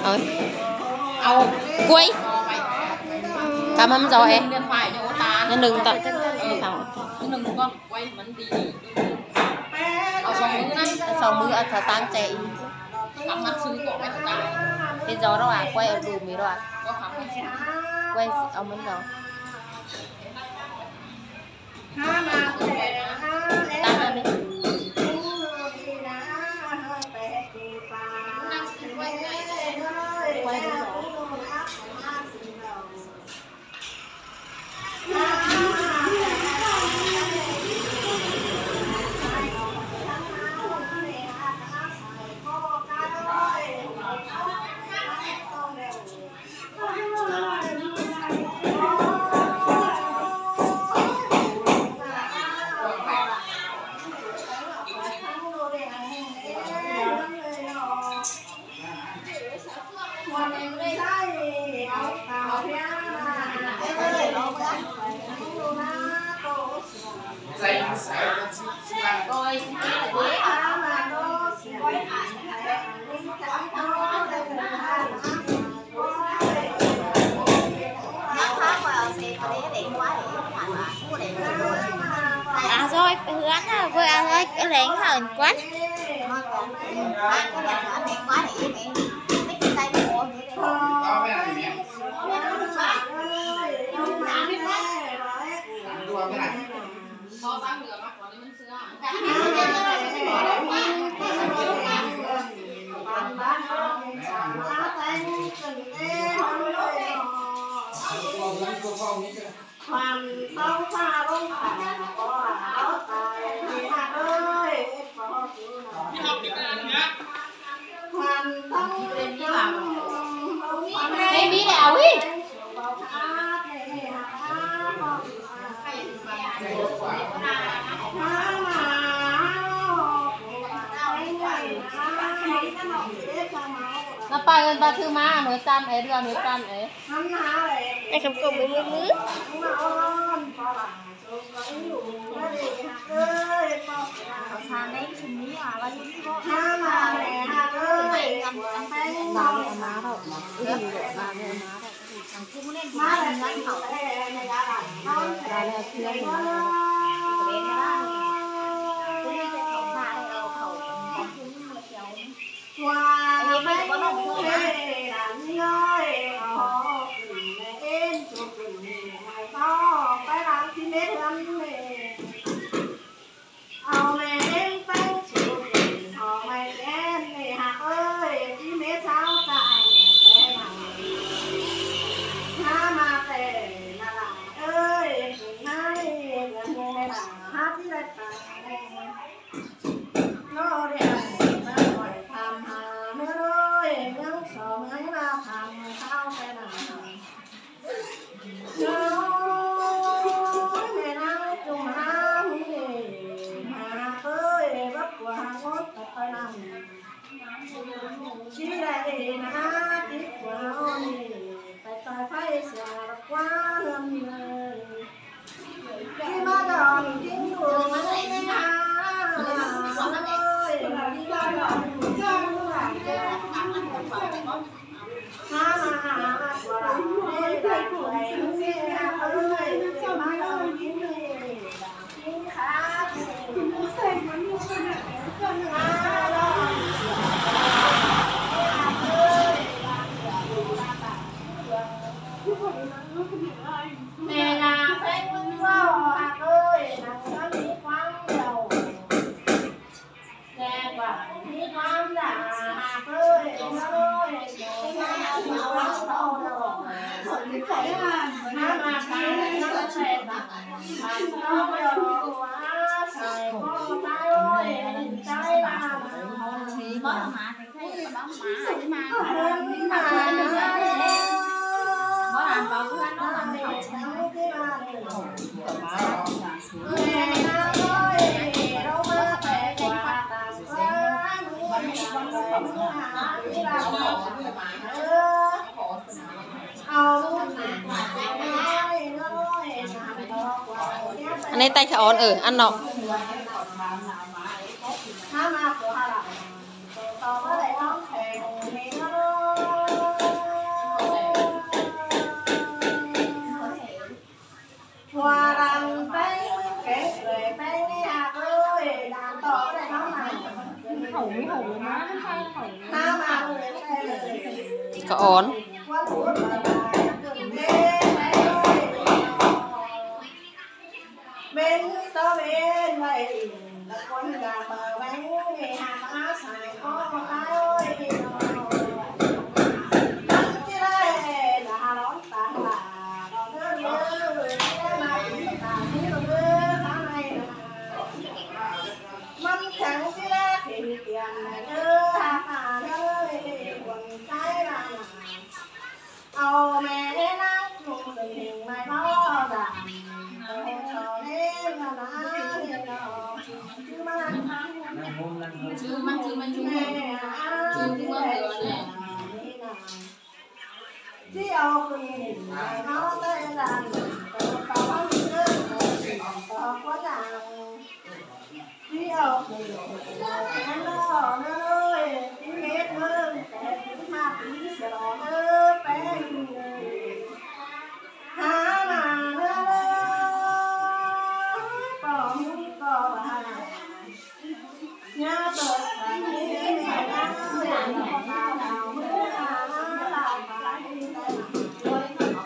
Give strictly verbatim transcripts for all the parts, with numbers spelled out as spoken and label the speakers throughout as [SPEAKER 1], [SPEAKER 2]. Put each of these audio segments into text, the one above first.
[SPEAKER 1] ơi ao quay cảm ơn rồi em nhân đừng tận đừng con quay mình điเอาสองมือนะสองมือถ้าตั้งใจทำมัดซื้อก่อนไม่ต้องการcái gió đó à quay ở đủ mấy đó à quay ở mấy đó tăng lên đi quay đi à rồi hướng à vừa à thôi cái lén hờn quá
[SPEAKER 2] hoàn tông pha bông thả có áo tài thì hạt ơi có hoàn tông lên đi vào
[SPEAKER 1] em biết đào ý nó bay lên ba thư má nối trăm ấy đưa nối trăm ấy
[SPEAKER 3] ai không cùng với mưa mưa
[SPEAKER 2] Hãy subscribe cho kênh Ghiền Mì Gõ để không bỏ
[SPEAKER 1] anh ấy tay ổn ừ ăn nọ
[SPEAKER 2] Hãy subscribe cho kênh Ghiền Mì Gõ để không bỏ lỡ những video hấp dẫn.
[SPEAKER 1] ก็อ่อน
[SPEAKER 2] bên tớ bên vậy là con gà bờ bánh ngày hà má xài có ai ơi bánh chứ đây là đón ta là đón nhớ nhớ người cái này ta biết đâu nữa tháng này là mâm chẳng chứ đây thì tiền này nữa hà hà ơi quần cái là ồ mẹ đến nát cùng tình hình này nó đàn
[SPEAKER 1] chưa mang chưa mang chưa chưa cũng mang được nè
[SPEAKER 2] chỉ ao cái nó đây là có có là chỉ ao cái nó nó ơi tiếng hết hơn tiếng ma tiếng sợ nữa bé hả mà nữa nhớ tôi phải đi phải làm làm làm mới làm làm phải đi tới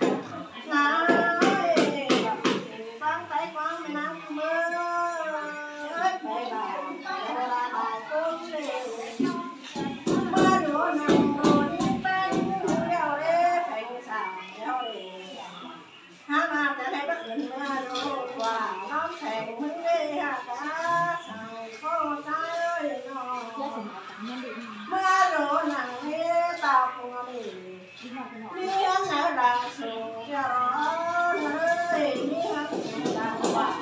[SPEAKER 2] nói con tay con mình ăn mơ hết phải làm là bài cũng đi mơ đùa nằm đùa đi bên đeo đi phải xả đeo đi hả mà tại đây bất định mơ đùa quả nó thành mới đi hả cả cô trái ơi nó mưa đổ nặng nghe tao cùng đi đi ăn ở đằng sườn cho nơi đi ăn đằng quạt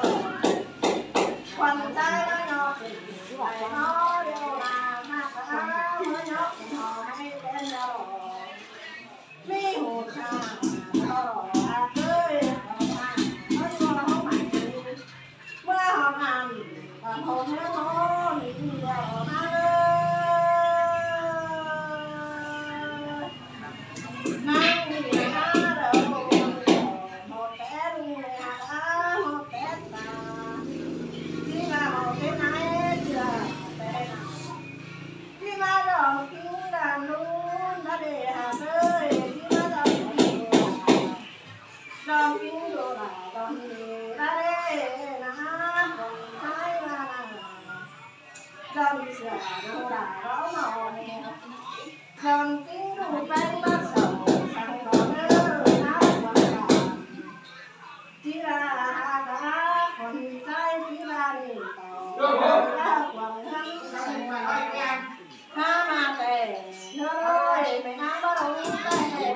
[SPEAKER 2] quần tay nó nhỏ phải nó đều là mà cả mới nhóc họ hay đến đâu đi hồ xa nó à tươi mà nó cho nó không mạnh mưa họ làm hồn nhớ hồn giờ má ơi mang đi má đâu một té đi hả một té ta chỉ là một cái này chưa té nào chỉ mà đâu kinh đàn luôn đã để hà ơi chỉ mà đâu đâu kinh đồ là đâu đi đã để na còn thái là dần dần đồ đã đó màu dần kinh đồ bay bắt đầu sang đó nữa áo quần đàn chỉ là đã còn trái chỉ là để tàu đã quần hắn ha mà về nữa ơi mày nói có đâu đây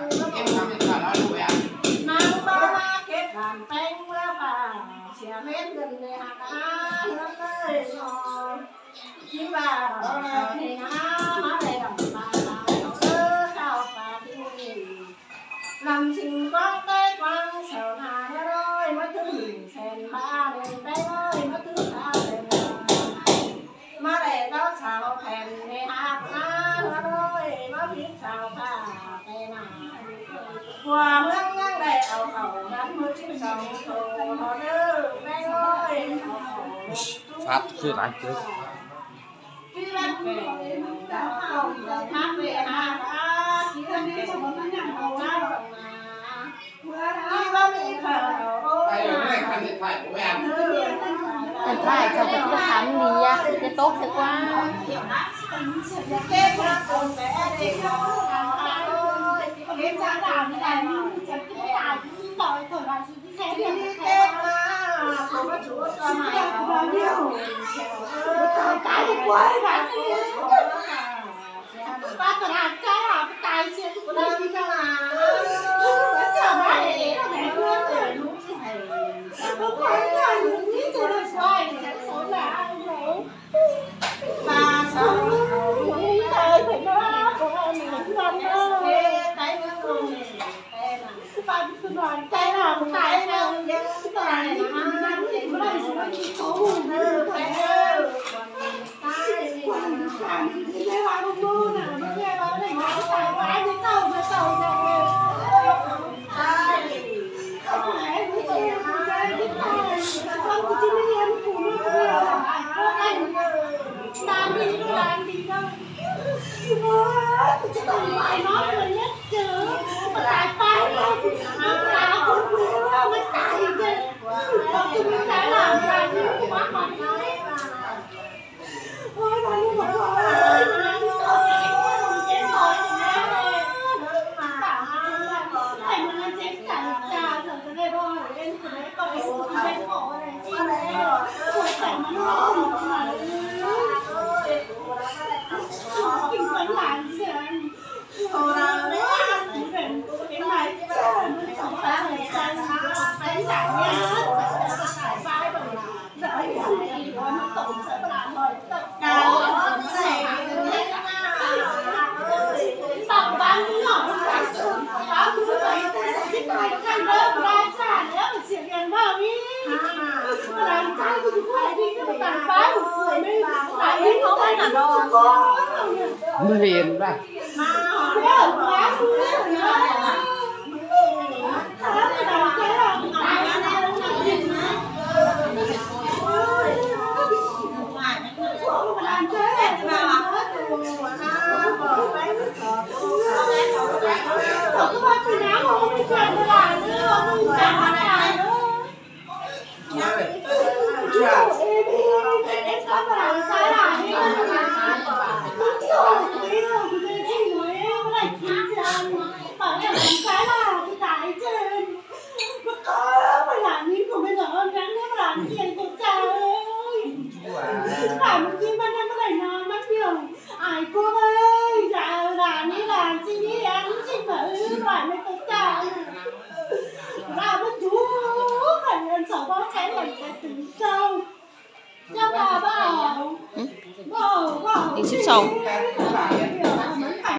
[SPEAKER 2] nắng bao la kết đàn bánh mưa và xẻ mét gần để hạt á lớn ơi rồi chỉ bà đó thì á má đây đồng bà là ơ sao bà đi làm xin con cái quan sợ hà nó ơi mất thứ hình sen ba đền bé ơi mất thứ ba đền má đây đó sao thèm để hạt á nó ơi má biết sao bà đây nào hòa lăng ngang đầy ảo khẩu gắn mưa chim sầu thầu họ đưa bé ơi
[SPEAKER 4] phát chưa lại chưa
[SPEAKER 2] đi bắt về đã không đã hát về hà đã chỉ cần đi cho bọn nó nhận hầu ra rồi mà đi bắt về thở ôi
[SPEAKER 1] Thật phải cho cái cái khám đi á, cái tốt thế quá.
[SPEAKER 2] cái con con bé đi ơi cái cha làm như này chẳng cái nào cũng đòi thở lại sự thế thì cái mà không có chủ cho mày bao nhiêu cái đi quay mà ba tuần làm cái là cái tài xế của nó đi ra là nó chờ ba để nó để luôn rồi đúng chứ thầy nó quay ra những cái chỗ nó xoay thì sẽ số là ai rồi ba sao những cái phải nó của mình không đâu cái nó không ba cái đoàn cái nào cũng cái nào cái đoàn này nó ăn thì nó lại nó chỉ có buồn nữa phải ơi cái cái hoa không luôn nào nó nghe nói này nó phải quá cái cầu cái cầu này ai không phải cái gì cái cái cái Tôi chỉ cần phải nói lời nhất chứ mà tại tay đâu tao cũng quên mới tại chứ còn tôi biết đã làm ra những quá mặt nói ôi bà như một con ơi chết rồi thầy mà lên chết cả trà rồi cái này rồi em cái đấy tôi em khổ này cái đấy rồi thầy mà nó mà kinh quấn lại gì anh hồi nào đấy cái này nó sống phá này sang đánh giảm nhá phải vai rồi đợi này nó tổn sẽ làm rồi cao này tặng bán nhỏ bán thứ vậy cái tài khăn đó ra trả nếu mà chuyện tiền vào đi làm sao tôi cũng phải đi cái tặng bán một người mới phải đi không phải là đồ
[SPEAKER 4] nó hiền ra phải một khi mà em có thể nói mất điều ai cô ơi dạ là như là chị đi em chị mở phải mấy cái trả là một chú phải lên sáu bao cái là cái tính sâu cho bà bảo bảo bảo
[SPEAKER 1] đi xếp sầu